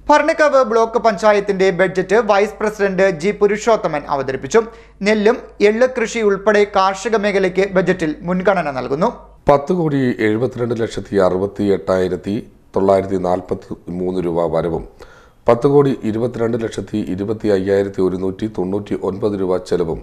Bharanikkavu block പഞ്ചായത്തിന്റെ budget vice president G Purushothaman അവതരിപ്പിച്ചു. നെല്ലും എള്ള് കൃഷി ഉൾപ്പെടെ കാർഷിക മേഖലയ്ക്ക് ബജറ്റിൽ മുൻഗണന നൽകുന്നു. 10,72,68,943 രൂപ വരവും 10,22,25,199 രൂപ ചെലവും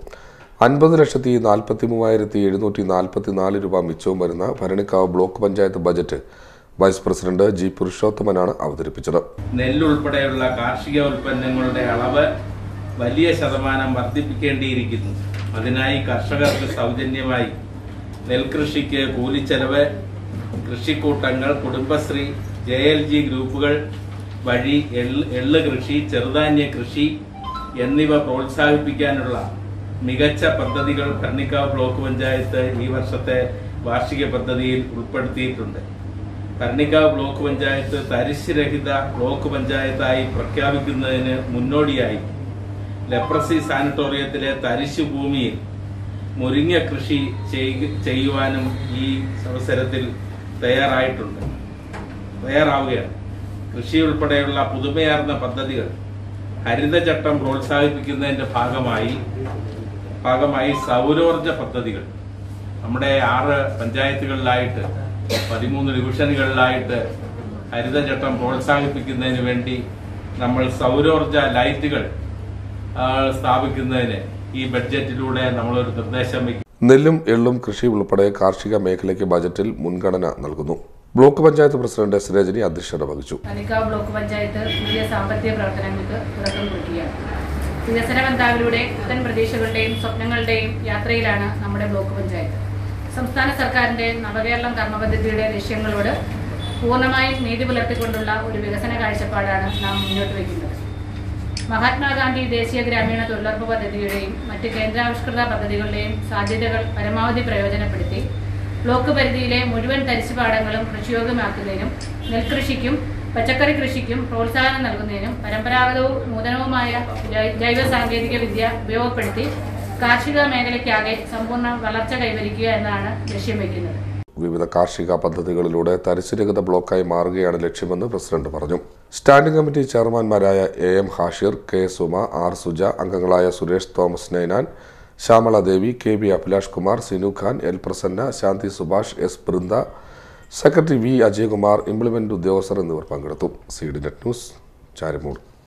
50,43,744 രൂപ മിച്ചവും വരുന്ന Bharanikkavu block panchayat budget vice president G പുരുഷോത്തമനാണ് അവതരിപ്പിച്ചത്. നെല്ലുൾപ്പെടെയുള്ള കാർഷിക ഉൽപ്പന്നങ്ങളുടെ അളവ് വലിയ ശതമാനം വർദ്ധിപ്പിക്കേണ്ടിയിരിക്കുന്നു. അതിനായി കർഷകർക്ക് സൗജന്യമായി നെൽകൃഷിക്ക് കൂലിച്ചെലവ്, കൃഷിക്കൂട്ടങ്ങൾ, കുടുംബശ്രീ, JLG ഗ്രൂപ്പുകൾ വഴി എള്ള് കൃഷി, ചെറുധാന്യ കൃഷി എന്നിവ പ്രോത്സാഹിപ്പിക്കാനുള്ള മികച്ച പദ്ധതികൾ ഭരണിക്കാവ് ബ്ലോക്ക് പഞ്ചായത്ത് ഈ വർഷത്തെ വാർഷിക പദ്ധതിയിൽ ഉൾപ്പെടുത്തിയിട്ടുണ്ട്. ഭരണിക്കാവ് ബ്ലോക്ക് പഞ്ചായത്ത് തരിശുരഹിത ബ്ലോക്ക് പഞ്ചായത്തായി പ്രഖ്യാപിക്കുന്നതിന് മുന്നോടിയായി ലെപ്രസി സാനിറ്റോറിയത്തിലെ തരിശു ഭൂമിയിൽ മുരിങ്ങ കൃഷി ചെയ്യുവാനും ഈ അവസരത്തിൽ തയ്യാറാവുകയാണ്. കൃഷി ഉൾപ്പെടെയുള്ള പുതുമയാർന്ന പദ്ധതികൾ ഹരിതചട്ടം പ്രോത്സാഹിപ്പിക്കുന്നതിന്റെ ഭാഗമായി സൗരോർജ പദ്ധതികൾ നമ്മുടെ 6 പഞ്ചായത്തുകളിലായിട്ട് 13 ഡിവിഷനുകളിലായിട്ട് ഹരിതചട്ടം പ്രോത്സാഹിപ്പിക്കുന്നതിന് വേണ്ടി നമ്മൾ സൗരോർജ ലൈറ്റുകൾ സ്ഥാപിക്കുന്നതിന് ഈ ബഡ്ജറ്റിലൂടെ നമ്മളൊരു നിർദ്ദേശം വയ്ക്കും. നെല്ലും എള്ളും കൃഷി ഉൾപ്പെടെ കാർഷിക മേഖലയ്ക്ക് ബജറ്റിൽ മുൻഗണന നൽകുന്നു. Block panchayat president S Rajani അധ്യക്ഷത വഹിച്ചു. ഭരണിക്കാവ് ബ്ലോക്ക് പഞ്ചായത്ത് പുതിയ സാമ്പത്തിക പ്രവർത്തനങ്ങൾക്ക് തുടക്കം കുറിക്കുകയാണ്. വികസന പന്ഥാവിലൂടെ പുത്തൻ പ്രതീക്ഷകളുടെയും സ്വപ്നങ്ങളുടെയും യാത്രയിലാണ് നമ്മുടെ ബ്ലോക്ക് പഞ്ചായത്ത്. സംസ്ഥാന സർക്കാരിന്റെ നവകേരളം കർമ്മ പദ്ധതിയുടെ ലക്ഷ്യങ്ങളോട് പൂർണ്ണമായും നീതി പുലർത്തിക്കൊണ്ടുള്ള ഒരു വികസന കാഴ്ചപ്പാടാണ് നാം മുന്നോട്ട് വയ്ക്കുന്നത്. മഹാത്മാഗാന്ധി ദേശീയ ഗ്രാമീണ തൊഴിലുറപ്പ് പദ്ധതിയുടെയും മറ്റ് കേന്ദ്രാവിഷ്കൃത പദ്ധതികളുടെയും സാധ്യതകൾ പരമാവധി പ്രയോജനപ്പെടുത്തി ബ്ലോക്ക് പരിധിയിലെ മുഴുവൻ തരിശുപാടങ്ങളും കൃഷിയോഗ്യമാക്കുന്നതിനും നെൽകൃഷിക്കും പച്ചക്കറി കൃഷിക്കും പ്രോത്സാഹനം നൽകുന്നതിനും പരമ്പരാഗതവും നൂതനവുമായ ജൈവ സാങ്കേതിക വിദ്യ ഉപയോഗപ്പെടുത്തി കാർഷിക മേഖലയ്ക്കാകെ സമ്പൂർണ്ണ വളർച്ച കൈവരിക്കുക എന്നാണ് ലക്ഷ്യം വയ്ക്കുന്നത്. വിവിധ കാർഷിക പദ്ധതികളിലൂടെ തരിശുരഹിത ബ്ലോക്കായി മാറുകയാണ് ലക്ഷ്യമെന്ന് പ്രസിഡന്റ് പറഞ്ഞു. സ്റ്റാൻഡിംഗ് കമ്മിറ്റി ചെയർമാൻമാരായ AM Hashir, K Suma, R Suja, അംഗങ്ങളായ Suresh Thomas Ninan, Shyamala Devi, KB Abhilash Kumar, Sinu Khan, L Prasanna, Shanthi Subhash, S Brinda, secretary V Ajayakumar, implement ഉദ്യോഗസ്ഥർ എന്നിവർ പങ്കെടുത്തു. CDNet news, ചാരമൂർ.